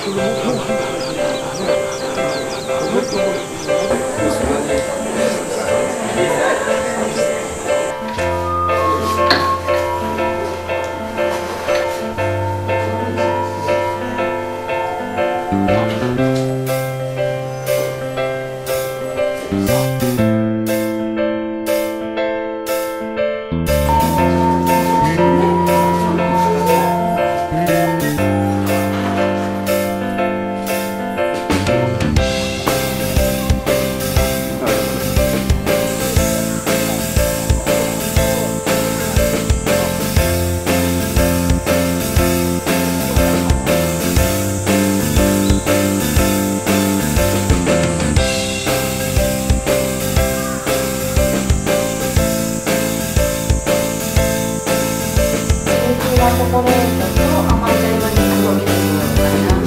チョコレートと甘い茶色に広げていきます。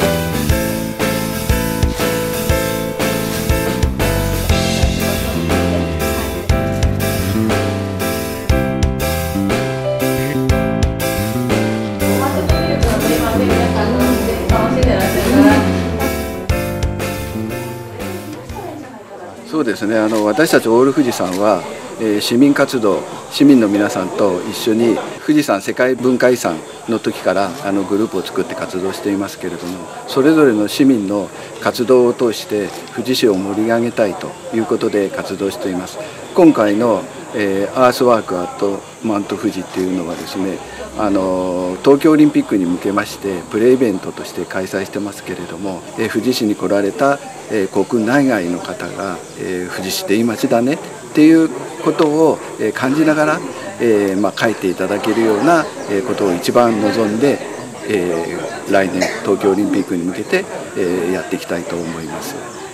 そうですね、私たちオール富士山は、市民活動、市民の皆さんと一緒に富士山世界文化遺産の時からグループを作って活動していますけれども、それぞれの市民の活動を通して富士市を盛り上げたいということで活動しています。今回のアースワークアットマウント富士っていうのはですね、東京オリンピックに向けましてプレイベントとして開催してますけれども、富士市に来られた国内外の方が富士市っていい街だねっていうことを感じながら書いていただけるようなことを一番望んで来年東京オリンピックに向けてやっていきたいと思います。